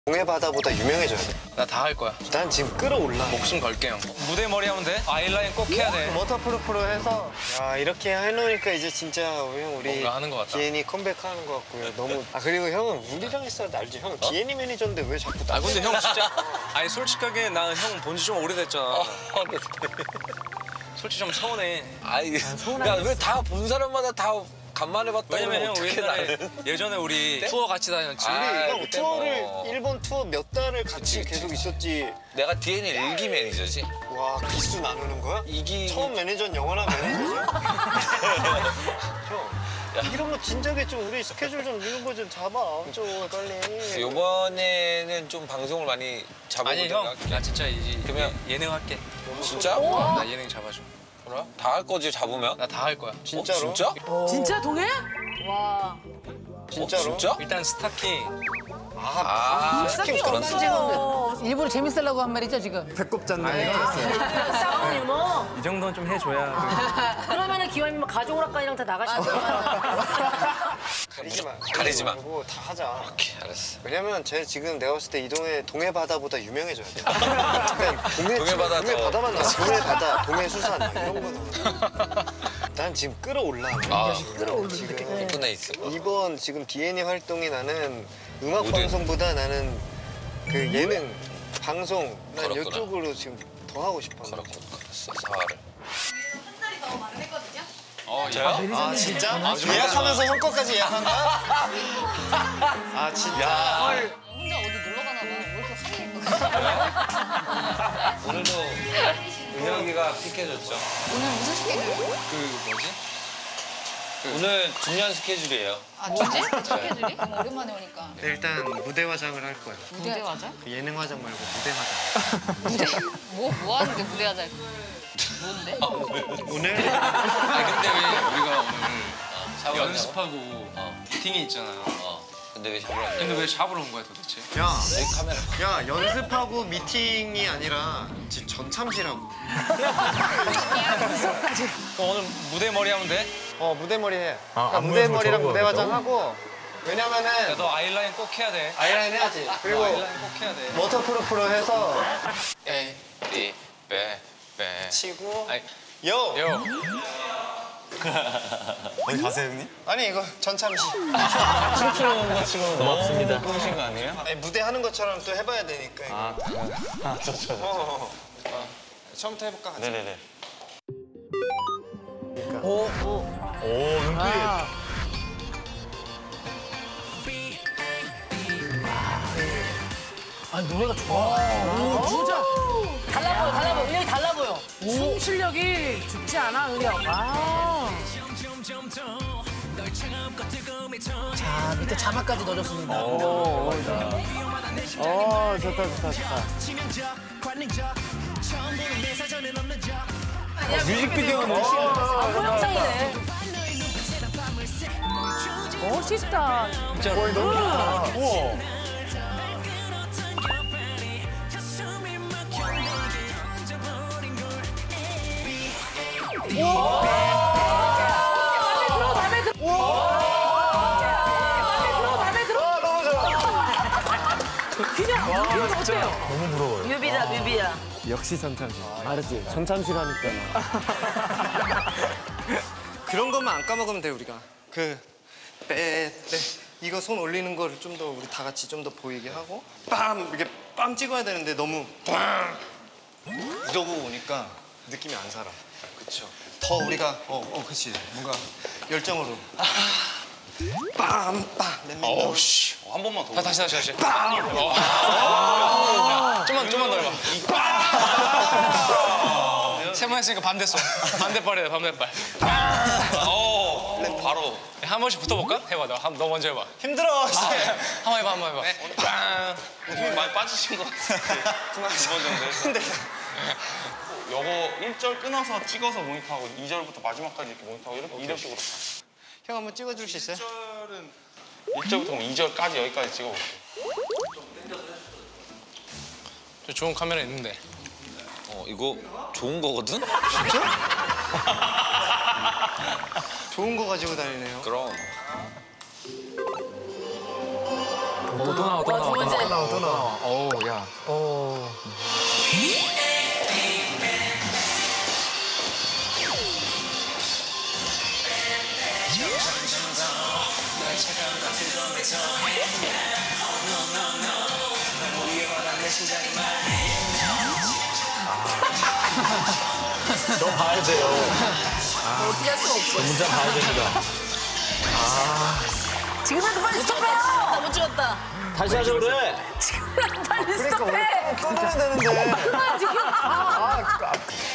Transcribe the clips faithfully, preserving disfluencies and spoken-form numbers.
동해 바다보다 유명해져야 돼. 나 다 할 거야. 난 지금 끌어올라. 목숨 걸게 형. 무대 머리 하면 돼? 아이라인 꼭 해야 돼. 워터프루프로 해서. 야 이렇게 해놓으니까 이제 진짜 형 우리 뭔가 하는 것 같다. 디엔이 컴백하는 것 같고요. 너무. 아 그리고 형은 우리랑 있어야 알지. 형은 어? 디엔이 매니저인데 왜 자꾸 나? 아 근데 형 진짜. 아니 솔직하게 난 형 본 지 좀 오래됐잖아. 어, 솔직히 좀 서운해. 아이, 야, 왜 다 본 사람마다 다 간만에 봤다. 왜냐면 형 어떻게 옛날에 나는? 예전에 우리 투어 같이 다녔지. 아, 우리 형 그때 투어를 뭐. 일본 투어 몇 달을 같이 그치, 그치, 계속 그치. 있었지. 내가 디엔이 일기 매니저지. 와 기수 나누는 거야? 이기 처음 매니저는 영원한 매니저죠. 형. 이런 거 진작에 좀 우리 스케줄 좀 이런 거 좀 잡아 좀 빨리. 이번에는 좀 방송을 많이 아니 잡아보다가. 형, 나 진짜 이제 그러면- 예능 할게. 진짜? 어, 나 예능 잡아줘. 그래? 다 할 거지 잡으면? 나 다 할 거야. 진짜로? 어, 진짜? 진짜 동해? 와. 진짜로? 어, 진짜? 일단 스타킹. 아, 스타킹 그런 없어. 일부러 재밌으려고 한 말이죠 지금? 배꼽 잡는 거. 싸움 유머. 이 정도는 좀 해줘야. 그러면은 기왕이면 가족 오락관이랑 다 나가시는 거야. 가리지 마. 가리지 마. 말고 다 하자. 오케이, 알았어. 왜냐면 쟤 지금 내가 봤을 때 이동해 동해 바다보다 유명해져야 돼. 그냥 동해, 동해 바다 동해 더- 바다만 나. 동해 바다, 동해 수산 이런 거는. 난 지금 끌어올라. 아, 지금 예쁜 애 있어. 이번 지금 디엔이 활동이 나는 음악 모든- 방송보다 나는 그 예능 방송 난 그렇구나. 이쪽으로 지금 더 하고 싶어. 그렇군, 그랬어, 사활을. 어, 저요? 아 진짜? 아, 예약하면서 형 거까지 예약한 거야? 아 진짜? 혼자 어디 놀러 가나 봐. 왜 이렇게 화내? 오늘도 은혁이가 픽해줬죠. 오늘 무슨 스케줄? 그 뭐지? 오늘 중요한 스케줄이에요. 아, 주제? 스케줄이? 너무 오랜만에 오니까. 일단 무대 화장을 할 거야. 무대 화장? 그 예능 화장 말고 무대 화장. 무대? 뭐, 뭐 하는데 무대 화장? 뭔데? 오늘 아니 근데 왜 우리가 오늘 샤워 연습하고 어. 미팅이 있잖아요. 어. 근데 왜 잡으러 왔냐? 근데 왜 잡으러 온 거야 도대체? 야, 여기 카메라. 야 연습하고 미팅이 아니라 지금 전참시라고. 그럼 오늘 무대 머리 하면 돼? 어 무대 머리 해. 그러니까 무대 머리랑 무대 화장 하고. 왜냐면은 야, 너 아이라인 꼭 해야 돼. 아이라인 해야지. 너 그리고 아이라인 꼭 해야 돼. 워터프루프로 해서 에이, 띠, 빼, 빼. 치고. 아이, 요. 요. 어디 가세요, 형님? 아니 이거 전참시. 고맙습니다. 꾸미신 거 아니에요? 아니, 무대 하는 것처럼 또 해봐야 되니까. 이거. 아, 아, 저, 저, 저. 어, 어, 어. 처음부터 해볼까? 같이? 네네네. 오, 오, 눈빛. 아. 아 노래가 좋아. 오, 진짜. 달라 보여, 달라 보여. 은혁이 달라 보여. 춤 실력이 죽지 않아, 은혁. 아. 자, 밑에 자막까지 넣어줬습니다. 오, 어, 좋다, 좋다, 좋다. 어, 뮤직비디오는 안무 영상이네. 멋있다. 진짜 너무 좋다. 우와. 마음에 들어. 마음에 들어. 너무 좋아. 그냥 이건 어때요? 너무 부러워요. 뮤비다, 뮤비야. 역시 전참시. 알았지? 전참시라니까. 그런 것만 안 까먹으면 돼 우리가. 그 빼, 빼. 이거 손 올리는 거를 좀 더 우리 다 같이 좀 더 보이게 하고 빰 이렇게 빰 찍어야 되는데 너무 빰 이러고 오니까 느낌이 안 살아. 그렇죠. 더 우리가 어, 어, 그렇지. 뭔가 열정으로 빰빰 넷 어우 씨. 한 번만 더. 다시 다시 다시. 빰. 어. 좀만 좀만 더 해봐. 세 번 했으니까 반대손. 반대발이야 반대발. 오. 바로. 한 번씩 붙어볼까? 해봐. 너, 한, 너 먼저 해봐. 힘들어. 한번 해봐 한번 해봐. 빵. 힘이 많이 빠지신 것 같은데 두 번 정도 해서 근데 요거 일 절 끊어서 찍어서 모니터하고 이 절부터 마지막까지 이렇게 모니터하고 이렇게 이런 식으로 형 한번 찍어줄 수 있어요? 일 절부터 이 절까지 여기까지 찍어볼게요. 저 좋은 카메라 있는데. 어, 이거 좋은 거거든? 좋은 거 가지고 다니네요. 그럼. 또 나와 또 나와 또 번째. 나와 또 나와. 어우 야. 너 봐야 돼요. 어떻게 할 수가 없어. 문자 봐야 됩니다. 지금이라도 빨리 스톱해요. 너무 찍었다. 다시 하자 그래. 지금이라도 빨리 스톱해. 끊어야 되는데. 아, 지금. 아.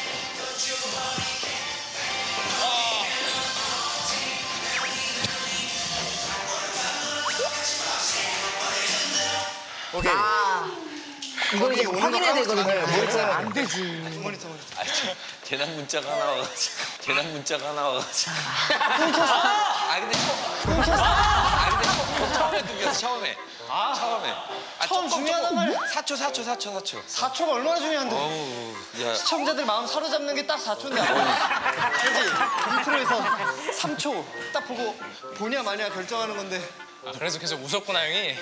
오케이. 이거 이제 오는 확인해야 거 되거든요. 모니터 안 되지. 모니터 모니터. 재난 문자가 하나 와가지고. 재난 문자가 하나 와가지고. 아 근데 처음. 아 근데 처음, 처음에 끊겼어 처음에. 아 처음에. 아, 처음 조금, 중요하단 조금. 말이야. 사 초 사 초 사 초 사 초. 사 초가 얼마나 중요한데. 어우 야. 시청자들 마음 사로잡는 게 딱 사 초인데. 알지? 인트로에서 삼 초 딱 보고 보냐 마냐 결정하는 건데. 아, 그래서 계속 웃었구나 형이.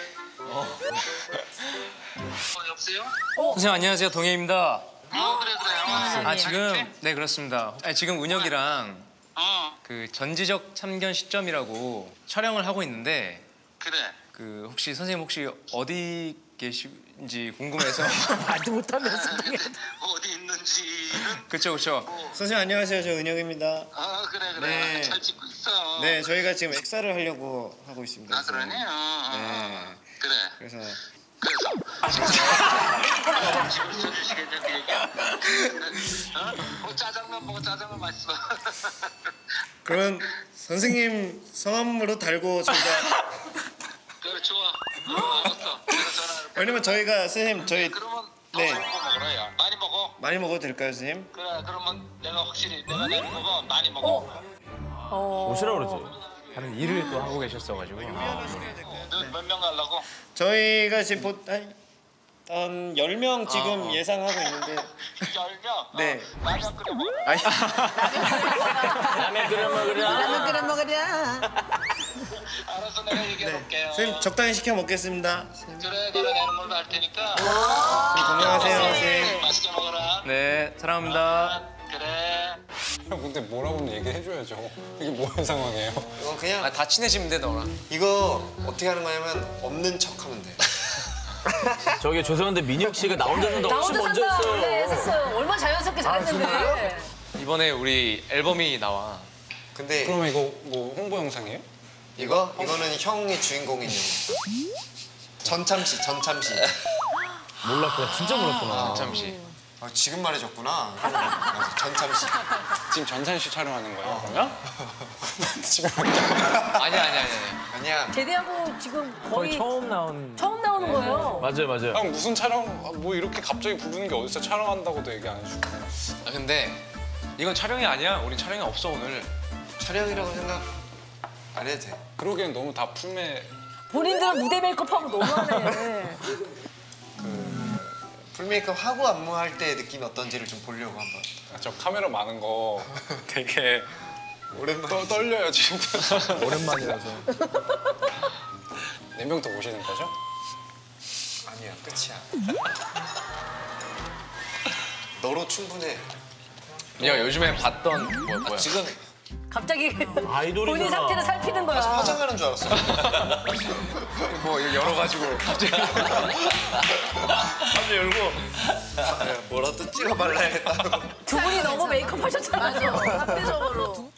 여보세요? 선생님 안녕하세요 동해입니다. 어 그래 그래. 아 지금 네 그렇습니다. 아니, 지금 은혁이랑 어 그 전지적 참견 시점이라고 촬영을 하고 있는데 그래. 그 혹시 선생님 혹시 어디 계신지 궁금해서. 말도 못하면서. 어디 있는지는. 그렇죠 그렇죠. 선생님 안녕하세요. 저 은혁입니다. 아 그래 그래. 네. 잘 찍고 있어. 네, 저희가 지금 식사를 하려고 하고 있습니다. 아 그러니? 어, 어, 네. 어. 그래. 그래서 그래서 음식을 써주시겠냐 그 얘기야? 어? 뭐 짜장면 먹어 짜장면 맛있어. 그럼 선생님 성함으로 달고 저희가 그래 좋아. 어, 알았어. 내가 전화를. 왜냐면 저희가 선생님 저희 그러면 더 네. 많이 먹어라 야. 많이 먹어. 많이 먹어도 될까요, 선생님? 그래 그러면 내가 확실히 내가 내는 거가 많이 먹어. 오시라 그러지. 다른 일을 또 하고 계셨어가지고. 너 몇 명 가려고? 저희가 지금 보, 한, 한 열 명 지금 예상하고 있는데 열 명? 네. 어, 라면 끓여 먹어. 아니, 라면 끓여 먹으라. 라면 끓여 먹으랴. 알아서 내가 얘기해 볼게요. 선생님 적당히 시켜 먹겠습니다. 그래 내가 내는 걸로 할 테니까. 건강하세요, 선생님. 맛있게 먹어라. 네 사랑합니다. 그래. 형 근데 뭐라고는 얘기해줘야죠. 이게 뭐한 상황이에요? 이거 그냥 아, 다 친해지면 돼 너랑. 이거 어떻게 하는 거냐면 없는 척하면 돼. 저기 죄송한데 민혁 씨가 나 혼자 산다 나 훨씬 혼자 먼저 산다. 원래 했어요. 했었어요. 얼마나 자연스럽게 잘했는데. 이번에 우리 앨범이 나와. 근데 그러면 이거 뭐 홍보 영상이에요? 이거 이거는 형이 주인공인 영화. 전참시, 전참시. 몰랐구나 진짜 몰랐구나. 잠시. 아, 지금 말해줬구나. 아, 전참시. 지금 전산 씨 촬영하는 거예요? 그러면? 지금 아니야 아니야 아니야. 아니야. 제대하고 지금 거의 처음 나온. 처음 나오는 거예요. 맞아요 맞아요. 형 무슨 촬영 뭐 이렇게 갑자기 부르는 게 어딨어? 촬영한다고도 얘기 안 해주고. 아 근데 이건 촬영이 아니야. 우린 촬영이 없어 오늘. 촬영이라고 생각 안 해도 돼. 그러기엔 너무 다 품에. 본인들은 무대 메이크업하고 너무하네. 풀메이크업 하고 안무할 때 느낌이 어떤지를 좀 보려고 한번. 아, 저 카메라 많은 거 되게 오랜만에. 떠, 떨려요 지금. 오랜만이라서. 네 명 더 모시는 거죠? 아니야, 끝이야. 너로 충분해. 야 요즘에 봤던 뭐, 뭐야? 지금 갑자기 아이돌이잖아. 본인 상태를 살피는 거야. 화장하는 줄 알았어. 뭐 이거 열어가지고 갑자기 갑자기 열고 뭐라도 찍어 발라야겠다. 두 분이 너무 메이크업 하셨잖아요. 합리적으로.